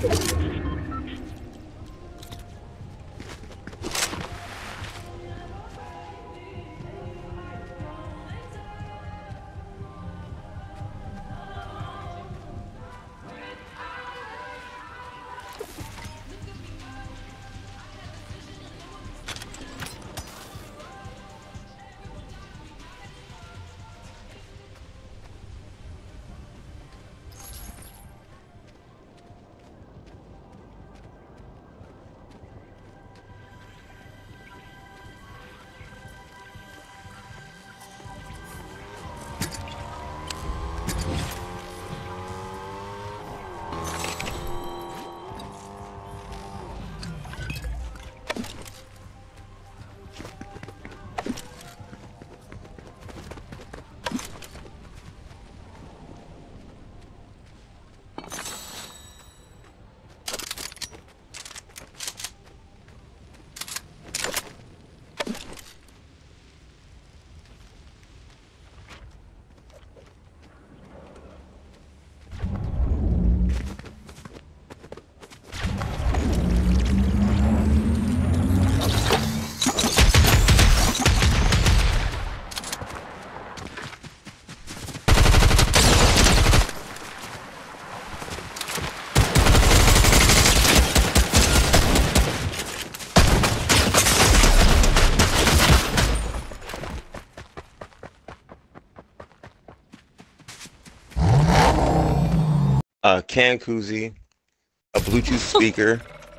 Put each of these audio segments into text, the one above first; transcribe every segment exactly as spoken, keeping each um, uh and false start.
A can koozie, a Bluetooth speaker,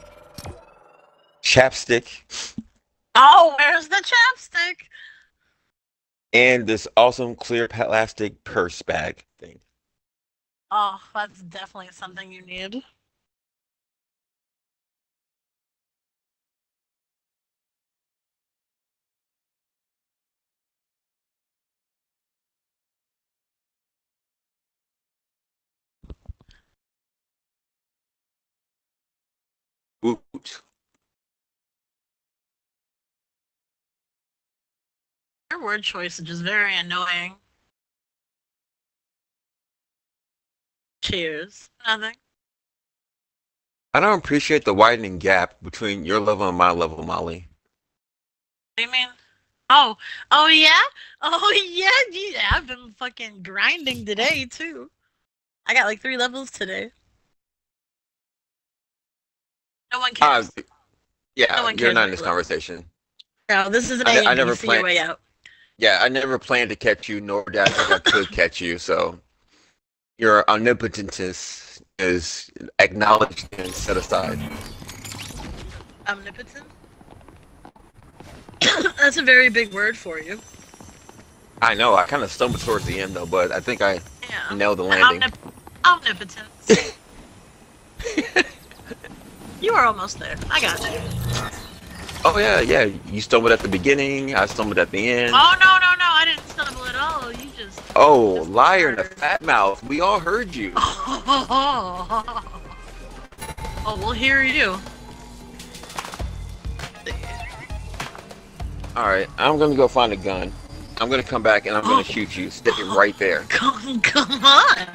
chapstick, Oh, where's the chapstick? and this awesome clear plastic purse bag thing. Oh, that's definitely something you need. Woot. Your word choice is just very annoying. Cheers. Nothing. I don't appreciate the widening gap between your level and my level, Molly. What do you mean? Oh, oh yeah? Oh yeah, yeah, I've been fucking grinding today too. I got like three levels today. No one Uh, cares. yeah, No one you're cares not about in this your level. conversation. No, this is an I, A ne- I and B, never see your planned. way out. Yeah, I never planned to catch you, nor did I think I could catch you. So your omnipotence is acknowledged and set aside. Omnipotent? That's a very big word for you. I know. I kind of stumbled towards the end though, but I think I Yeah. nailed the landing. Omnip- omnipotence. You were almost there. I got you. Oh yeah, yeah. You stumbled at the beginning. I stumbled at the end. Oh no no no! I didn't stumble at all. You just. Oh, just liar and a heard. fat mouth. We all heard you. Oh, we'll hear you. All right, I'm gonna go find a gun. I'm gonna come back and I'm gonna shoot you. Stick it right there. Come, come on.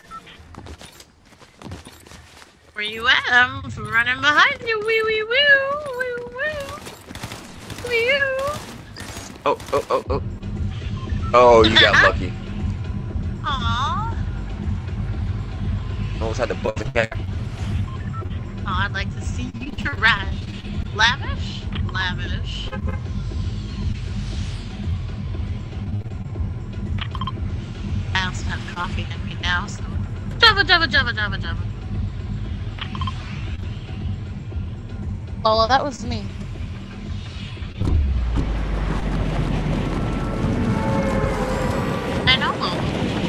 Where you at? I'm running behind you. Wee wee woo wee woo wee. Oh, oh, oh, oh. Oh, you got lucky. Aww. Almost had to bust a cat. Oh, I'd like to see you try. Lavish? Lavish. I also have coffee in me now, so. Java, java, java, java, java. Lola, that was me. I know, Lola.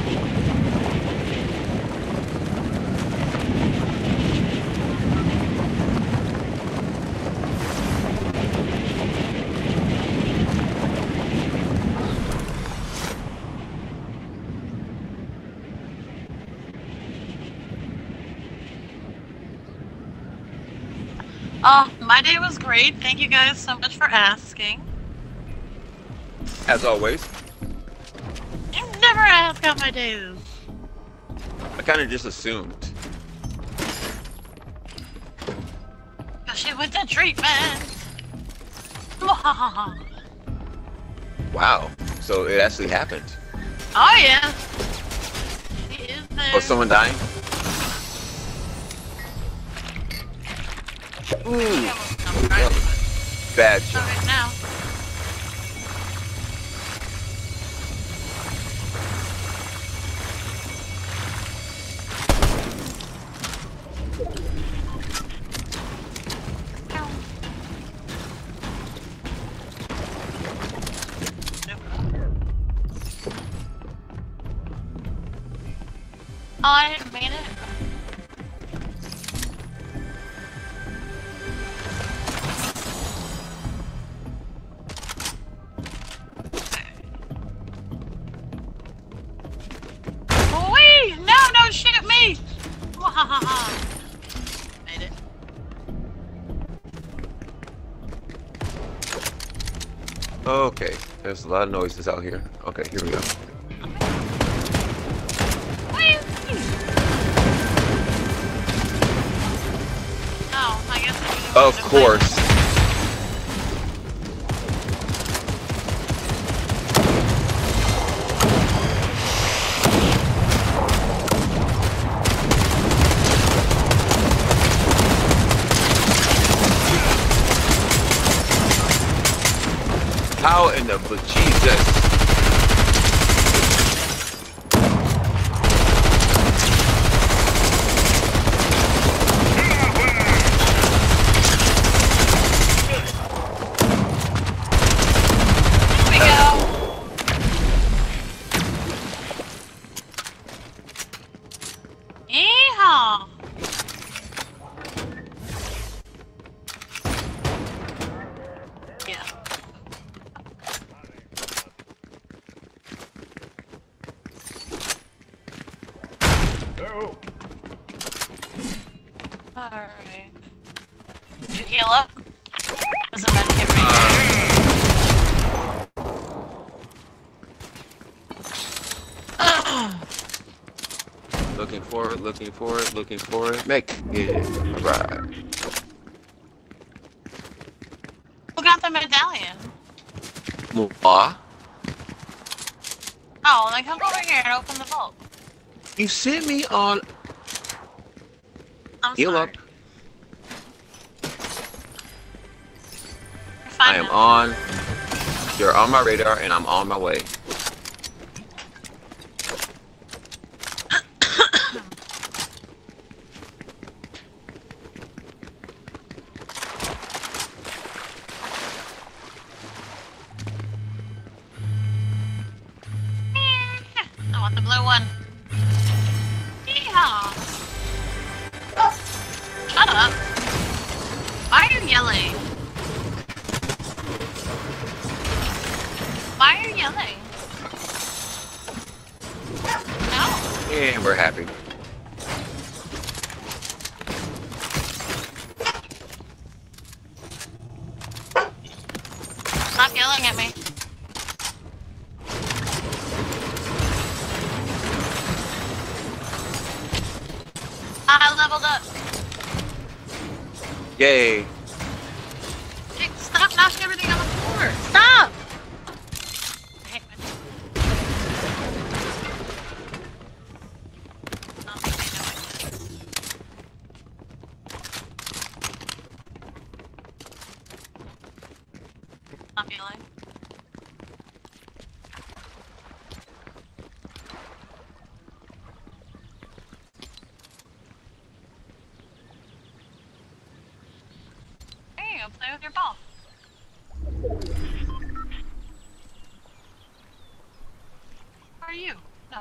Oh, my day was great. Thank you guys so much for asking. As always, You never ask how my day is. I kind of just assumed. shit with the treatment. Wow. So it actually happened. Oh yeah. He is there. Oh, someone dying? Ooh. He almost jumped right. Bad Not shot. right now. Oh, I didn't mean it. Wait! No, don't shoot me! Wahahaha. Made it. Okay. There's a lot of noises out here. Okay, here we go. Whee! Oh, I guess I could've Of used a course. How in the bejesus? Here we go. Yeehaw. Yeah. Alright. Did you heal up? There's a medkit right here. Looking for it, looking for it, looking for it. Make it right. Who got the medallion? Ah, Oh, then come over here and open the vault. you sent me on. I'm Heal sorry. up. You're fine I am now. on. You're on my radar, and I'm on my way. I want the blue one. Yeehaw. Shut up. Why are you yelling? Why are you yelling? No. And we're happy. Stop yelling at me. I leveled up. Yay. Hey, stop knocking everything on the floor. Stop! I hate my- Oh, I know I did. Stop yelling. There you go, play with your ball. Where are you? No.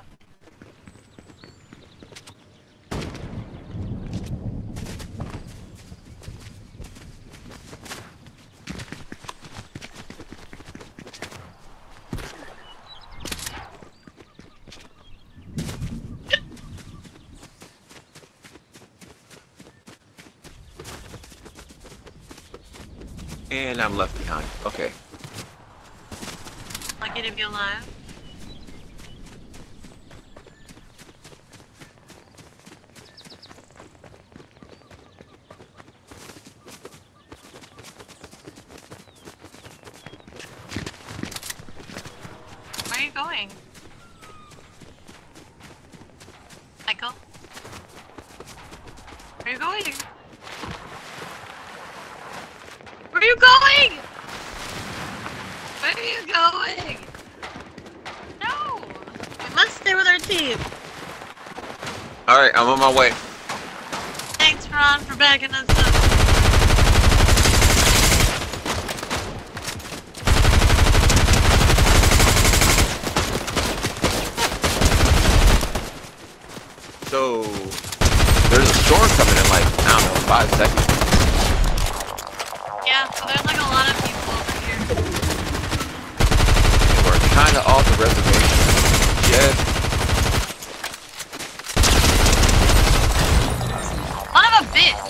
And I'm left behind. Okay. Lucky to be alive. going? Michael? Where are you going? Where are you going? Where are you going? No! We must stay with our team. Alright, I'm on my way. Thanks, Ron, for backing us up. So, there's a storm coming in like, I don't know, five seconds. Yeah, so there's like a lot of people over here. We're kind of off the reservation. Yes. Son of a bitch!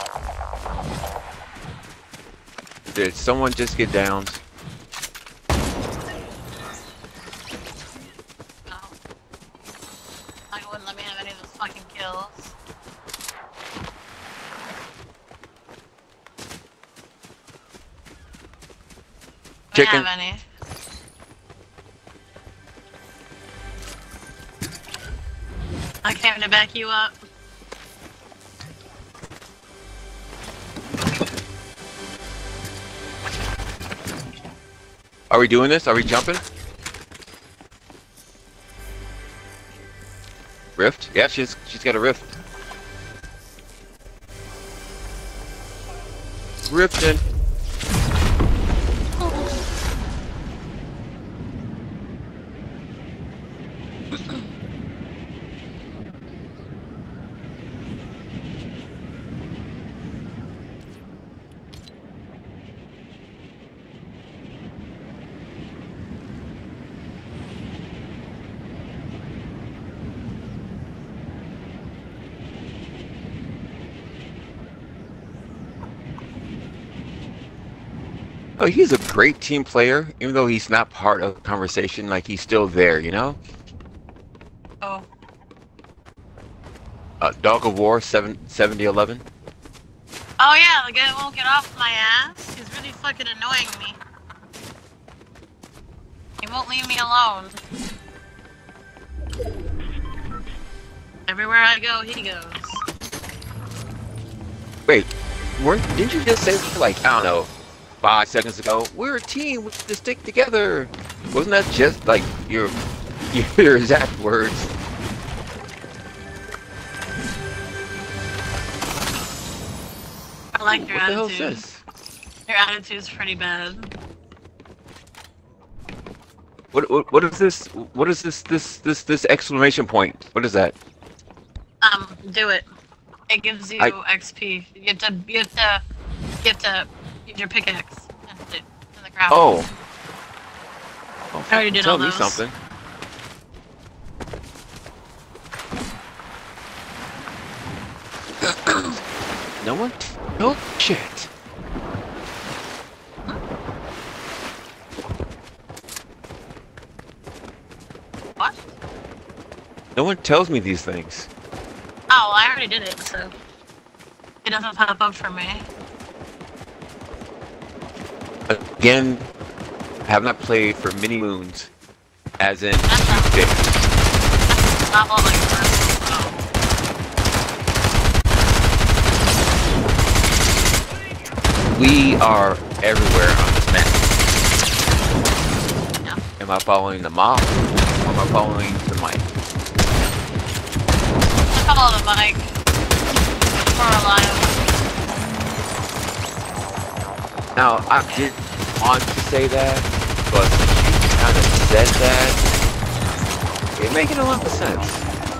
Did someone just get downed? No. I wouldn't let me have any of those fucking kills. Chicken. Don't have any. I came to back you up. Are we doing this? Are we jumping? Rift? Yeah, she's she's got a rift. Rifting. Oh, he's a great team player, even though he's not part of the conversation. Like, he's still there, you know? Oh. Uh, Dog of War seven, seventy eleven. Oh yeah, the guy won't get off my ass. He's really fucking annoying me. He won't leave me alone. Everywhere I go, he goes. Wait, weren't, didn't you just say, like, I don't know, five seconds ago, we're a team, we have to stick together? Wasn't that just, like, your, your exact words? I like your What the hell attitude. is this? Your attitude's pretty bad. What, what, what is this, what is this, this, this, this exclamation point? What is that? Um, do it. It gives you I- X P. You have to, you have to, you have to use your pickaxe and hit it in the ground. Oh. Oh, I already did tell all me those. something. No one? No shit. What? No one tells me these things. Oh, I already did it, so it doesn't pop up for me. Again, I have not played for many moons, as in That's not, two days. that's not what like first. We are everywhere on this map. Yeah. Am I following the mob? Or am I following the mic? Follow the mic. We're alive. Now, I did want to say that, but you kind of said that. It making a lot of sense.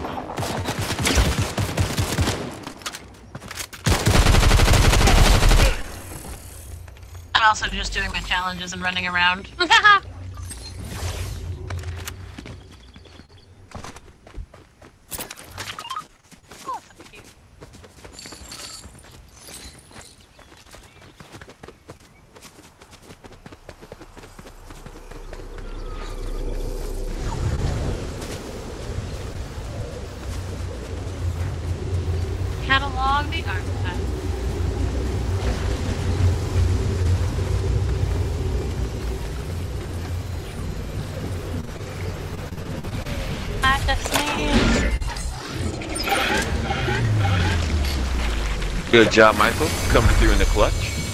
I'm also just doing my challenges and running around. Oh, that's cute. Catalog the artifact. That's me. Good job, Michael. Coming through in the clutch.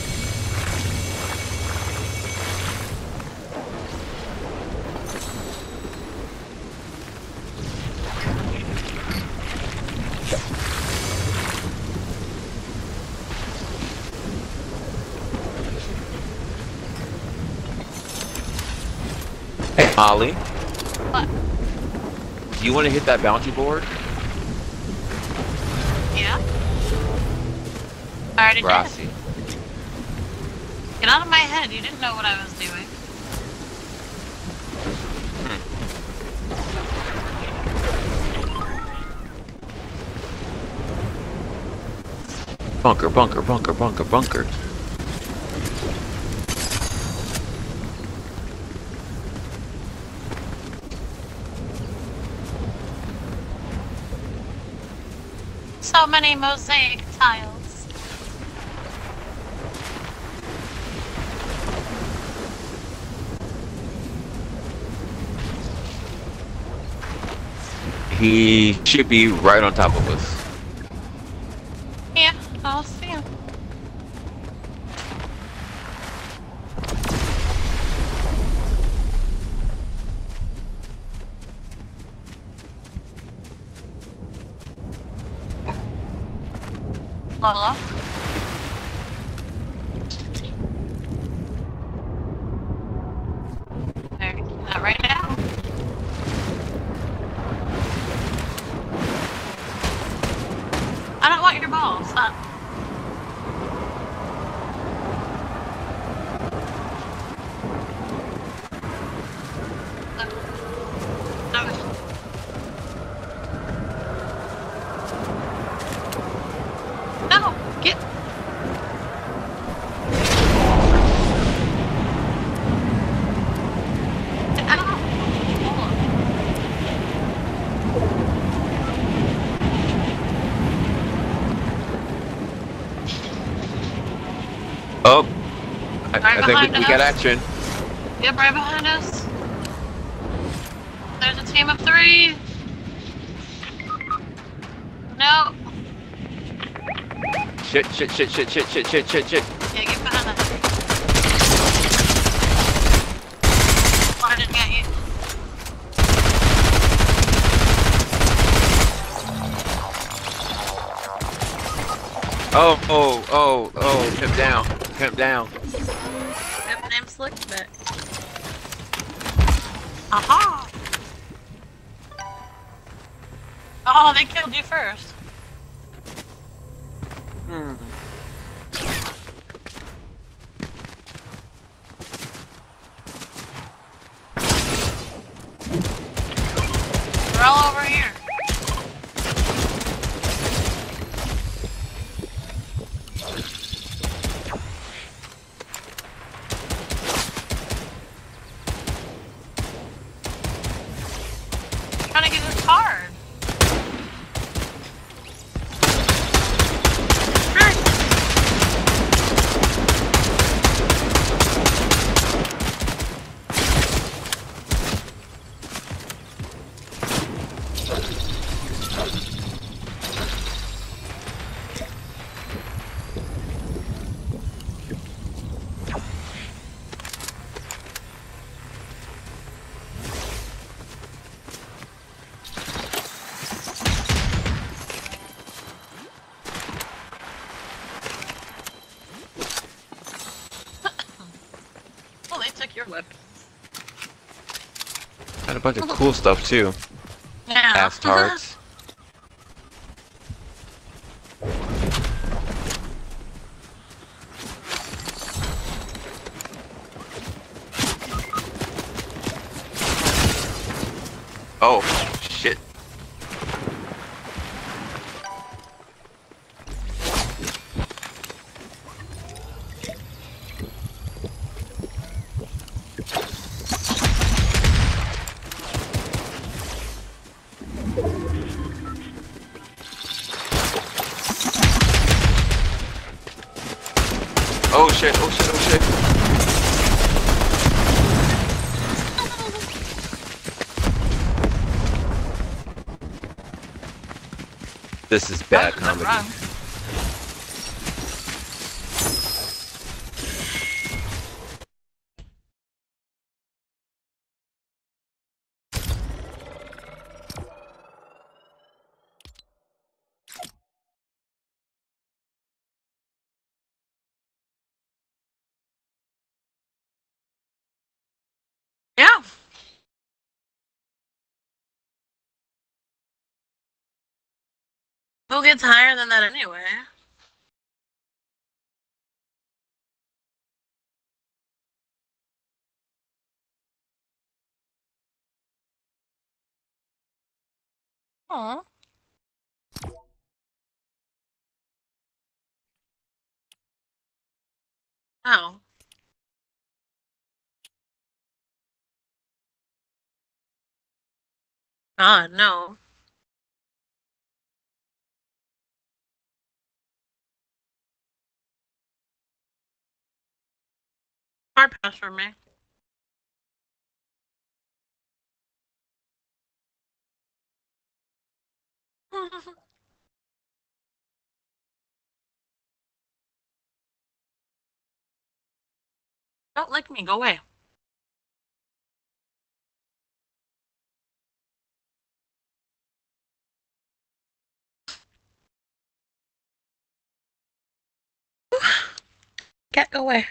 Hey, Ollie. What? Do you want to hit that bounty board? Yeah? I already Grassy. did. Get out of my head. You didn't know what I was doing. Bunker, bunker, bunker, bunker, bunker. So many mosaic tiles. He should be right on top of us. Yeah, I'll see him. Lola? There, not right now. I don't want your ball. Stop. No, get. Get out. Oh, I, Right I think behind we, we got us. action. Yep, right behind us. There's a team of three. No. Shit, shit, shit, shit, shit, shit, shit, shit, shit. Yeah, get behind us. Oh, I didn't get you. Oh, oh, oh, oh, pimp down, pimp down. Yep, name slick back. Aha! Oh, they killed you first. Hmm. They're all over here. Trying to get this card. Oh, they took your weapon. Got a bunch of cool stuff too. Yeah. Ass tarts. Oh, shit. Oh shit, oh shit, oh shit. This is bad That was comedy. wrong. Yeah. Who gets higher than that anyway? Aw. Oh. Ah, no. Hard pass for me. Don't lick me. Go away. Get away.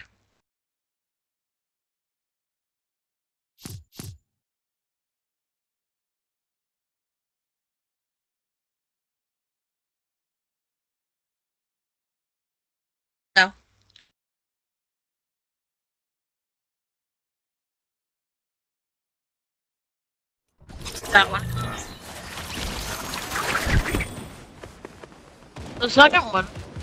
No. That one. The second one.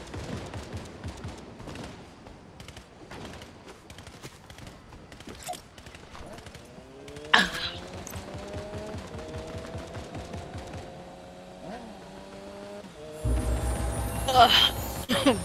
Ugh.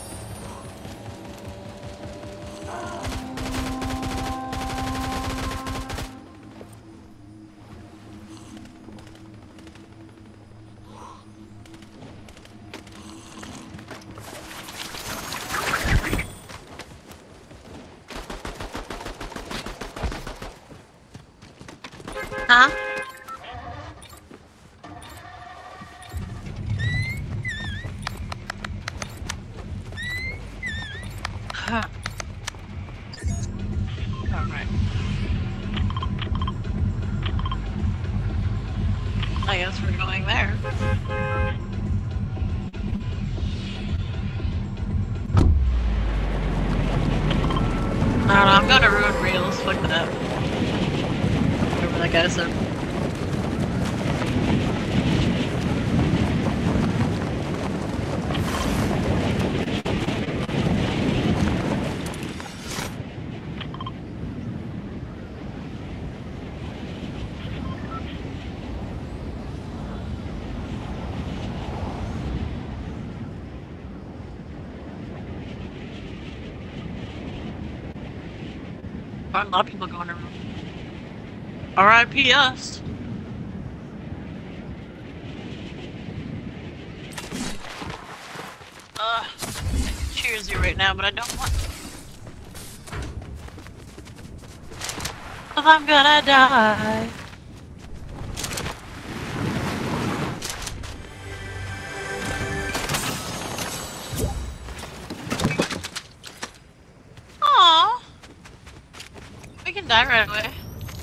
Huh? Huh. Alright. I guess we're going there. I don't know, I'm gonna ruin reels. Fuck that. Whatever that guy said. A lot of people going around. R I P us. Ugh. Cheers you right now, but I don't want to. Cause I'm gonna die. Aww. We can die right away.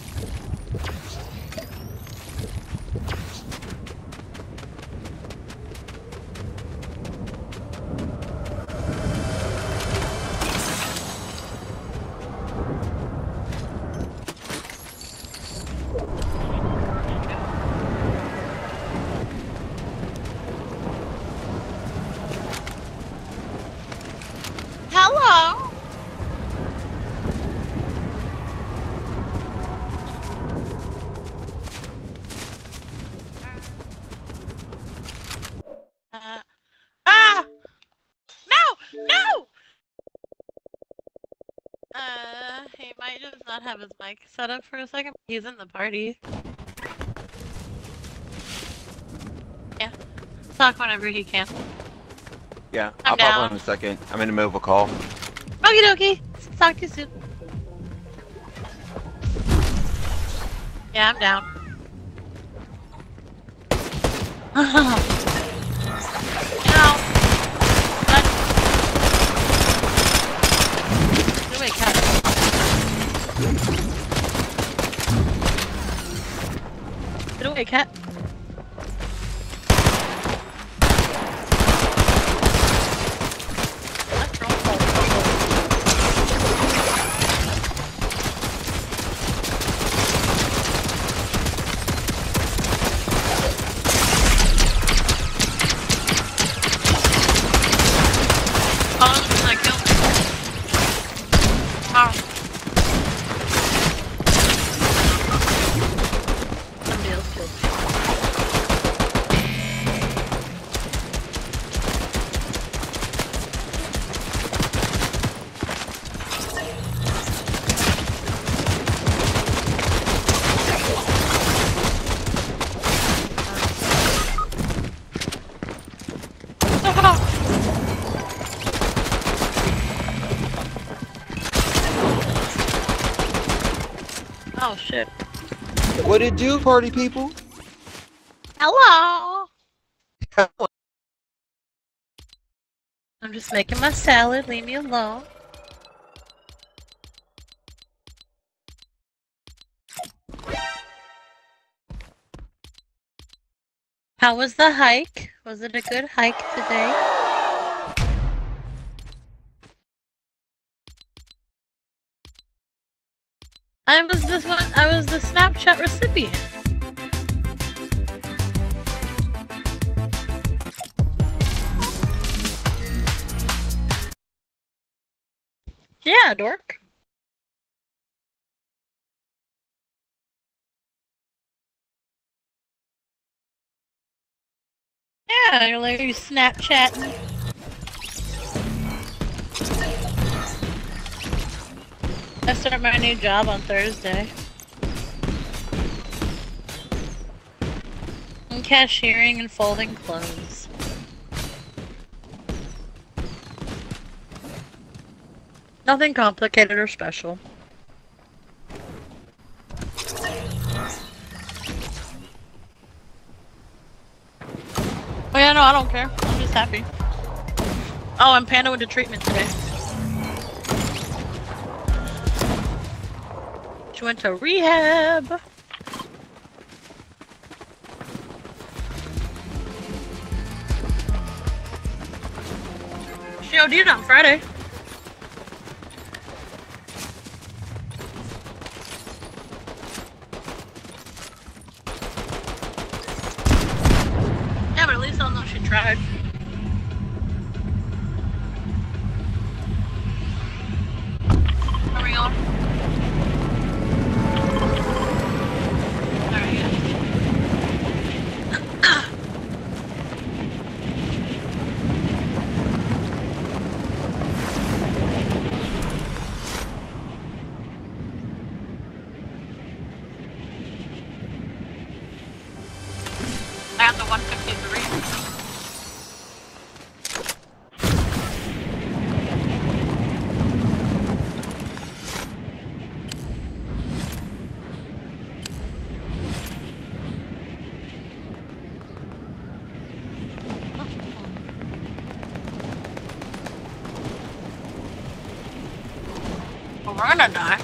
Hello. Uh, ah! No! No! Uh, he might just not have his mic set up for a second. He's in the party. Yeah. talk whenever he can. Yeah, I'm I'll pop down. on in a second. I'm in the middle of a call. Okie dokie. Talk to you soon. Yeah, I'm down. You know, that... Get away, cat. Get away, cat. That's wrong. Oh, this is like kill. Oh. Somebody else killed me. Oh shit. What it do, party people? Hello. I'm just making my salad. Leave me alone. How was the hike? Was it a good hike today? I was this one. I was the Snapchat recipient. Yeah, dork. Yeah, you're like you Snapchatting. I start my new job on Thursday. I'm cashiering and folding clothes. Nothing complicated or special. Oh yeah, no, I don't care. I'm just happy. Oh, and Panda went to treatment today. She went to rehab. She OD'd on Friday. Yeah, but at least I'll know she tried. Are we going? Alright, yeah. I got the one fifty-three. Well, we're gonna die.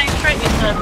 dying trait you said.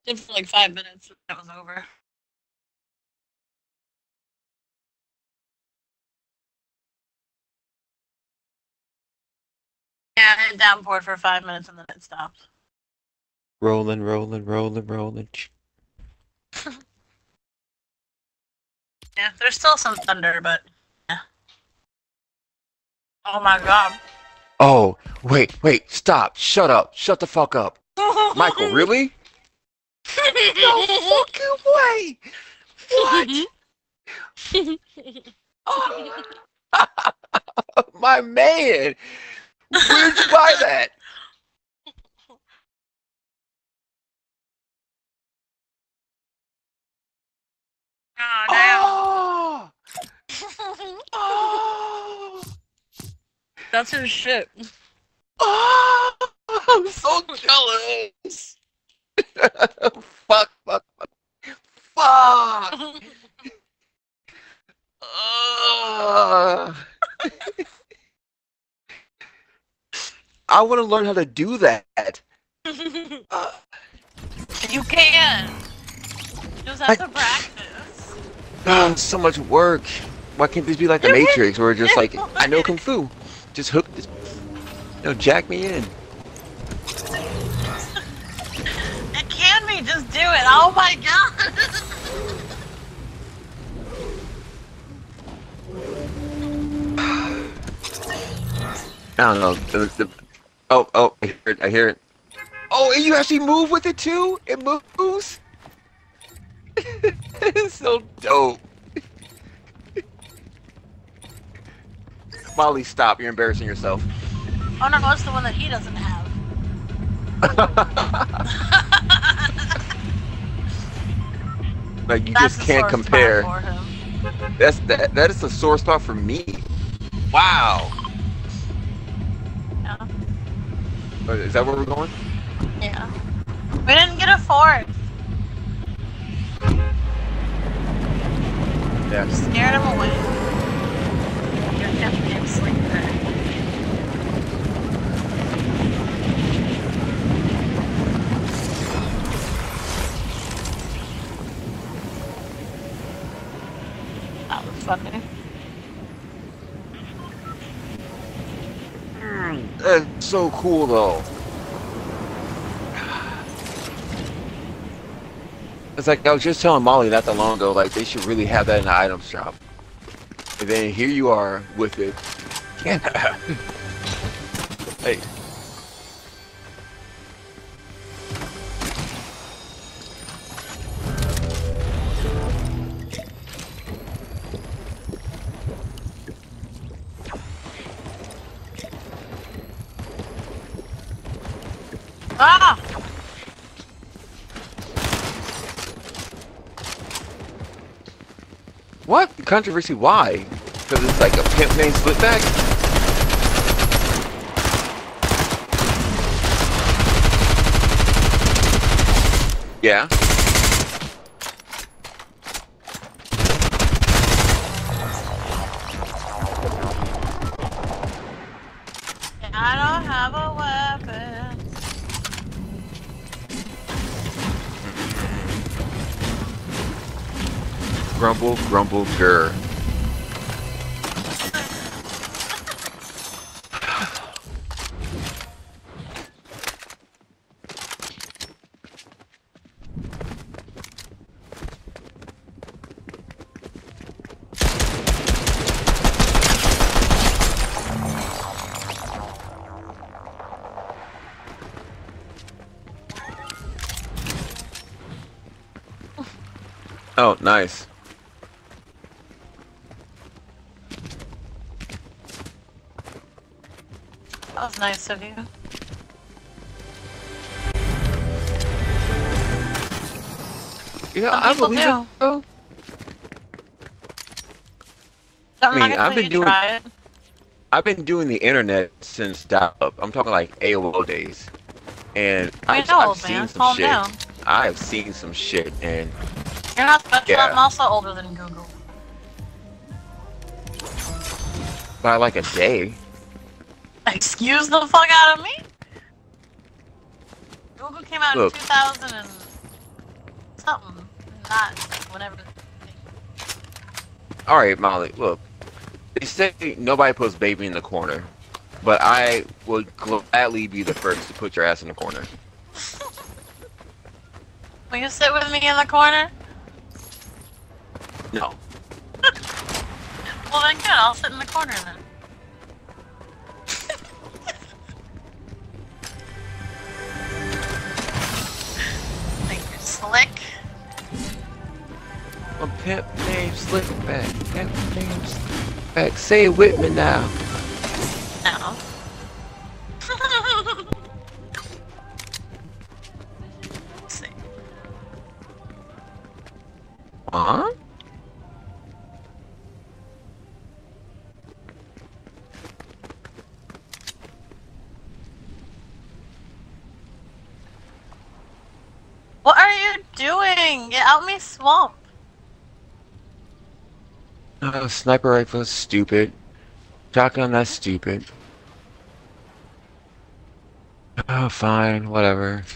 Did for like five minutes. That was over. Yeah, it downpoured for five minutes and then it stopped. Rolling, rolling, rolling, rolling. Yeah, there's still some thunder, but yeah. Oh my god. Oh, wait, wait, stop. Shut up. Shut the fuck up. Michael, really? No fucking way! What? Oh. My man! Where'd you buy that? Oh, damn. Oh! Oh! That's his shit. Oh! I'm so jealous! Fuck, fuck, fuck. Fuck! Uh, I want to learn how to do that. Uh, You can. You just have I- to practice. uh, so much work. Why can't this be like the You can- Matrix, where it's just like, you I know can- Kung Fu. Just hook this. No, jack me in. It can be. Just do it. Oh my god. I don't know. The, the, oh, oh, I hear it. I hear it. Oh, and you actually move with it too? It moves? It's so dope. Molly, stop. You're embarrassing yourself. Oh no, it's the one that he doesn't have. Like, you That's just a can't sore compare. spot for him. That's that. That is a sore spot for me. Wow. Yeah. Uh, Is that where we're going? Yeah. We didn't get a fourth. Yeah. Scared him away. You're definitely asleep there. That was funny. That's so cool, though. It's like I was just telling Molly not that long ago, like they should really have that in the items shop. And then here you are with it. Yeah. Hey. Ah! What? Controversy? Why? Because it's like a pimp named Slipback? Yeah. I don't have a weapon. Grumble, grumble, grr. Oh, nice. That was nice of you. Yeah, Some I people believe do. it. Though. I'm I not mean, gonna I've say been you doing- try it. I've been doing the internet since dial-up. I'm talking like A O L days, and I I've, know, I've old seen man. some Calm shit. down. I've seen some shit, and You're not special. Yeah. I'm also older than Google. by like a day. Excuse the fuck out of me? Google came out Look. in two thousand something. Not whenever. Alright, Molly, look. They say nobody puts baby in the corner. But I would gladly be the first to put your ass in the corner. Will you sit with me in the corner? No. Well then good, I'll sit in the corner then. Think you're slick? A pimp named Slickback. Pimp named Slickback. Say it with me now. No. Let's see. Huh? What are you doing? Get out me swamp. Oh, sniper rifle is stupid. Shotgun, that's stupid. Oh, fine, whatever.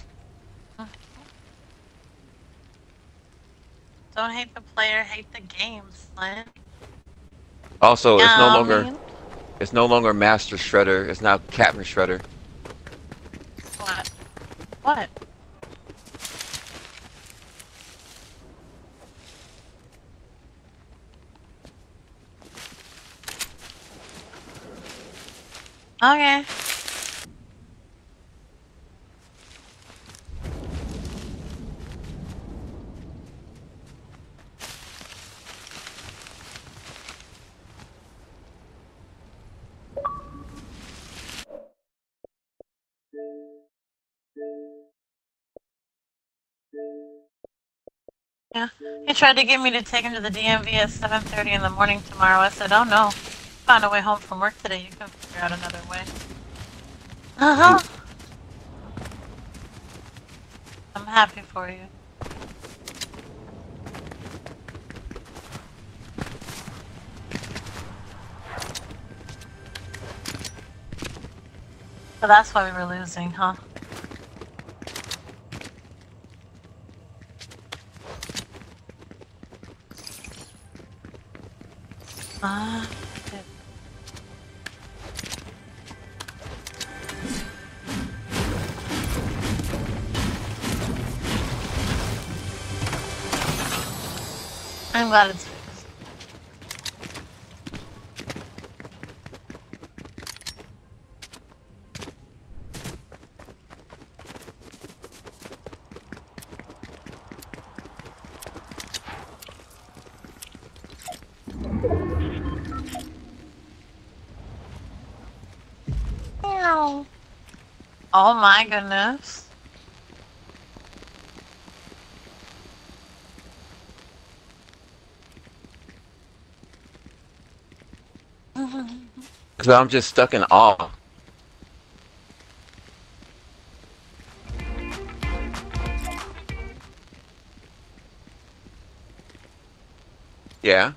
Don't hate the player, hate the game, Slint. Also, it's no Yeah, longer man. it's no longer Master Shredder. It's now Captain Shredder. What? What? Okay. Yeah, he tried to get me to take him to the D M V at seven thirty in the morning tomorrow. I said, oh no. Found a way home from work today. You can figure out another way. Uh-huh. I'm happy for you. So that's why we were losing, huh? Ah, shit. I'm glad it's fixed. Meow. Oh my goodness. Cause I'm just stuck in awe. Yeah.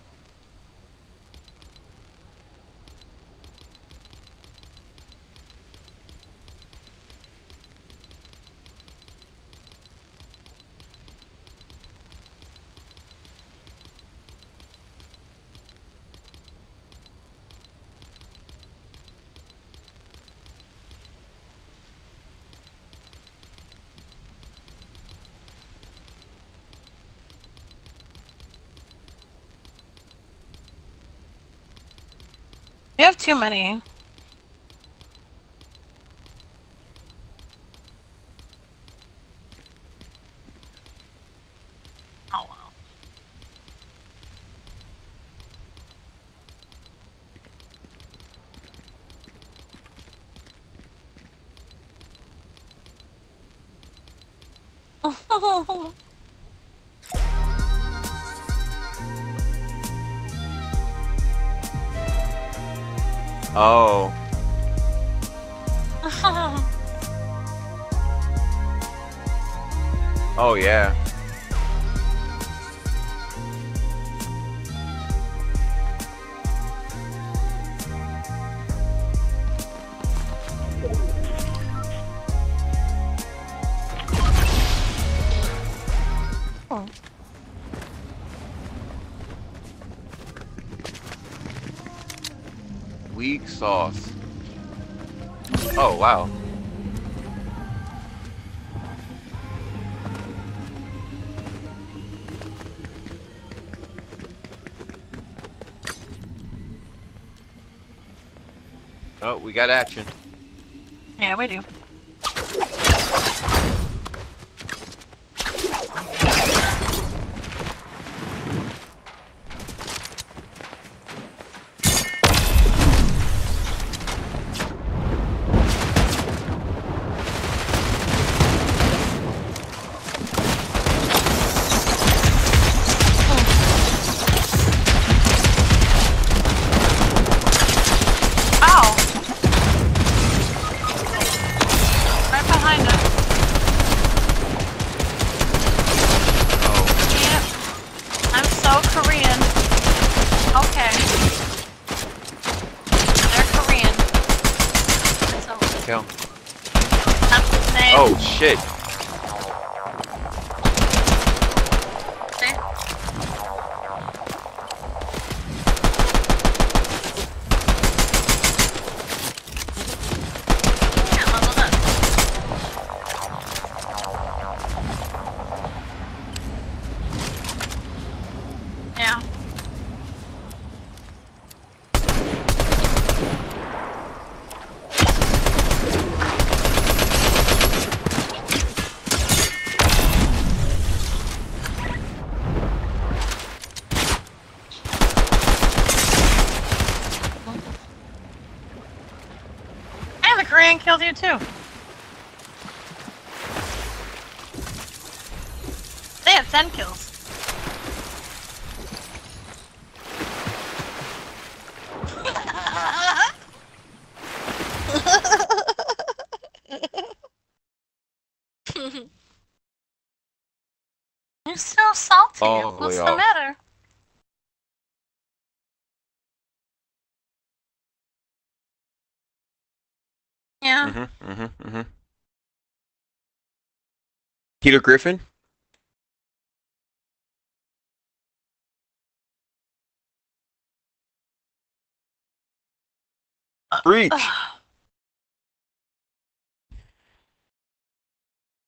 You have too many. Oh well. Oh. Oh yeah. Oh. Greek sauce. Oh, wow. Oh, we got action. Yeah, we do. Ow! Right behind us. Oh, Yep. I'm so Korean. Okay. They're Korean. So, kill. that's his name. Oh, shit. See? Yeah, leveled up. Yeah. And the Korean killed you too. They have ten kills. You're so salty. All the What's way the off. matter? Yeah. Mm-hmm, mm-hmm, mm-hmm. Peter Griffin? Breach! Ugh.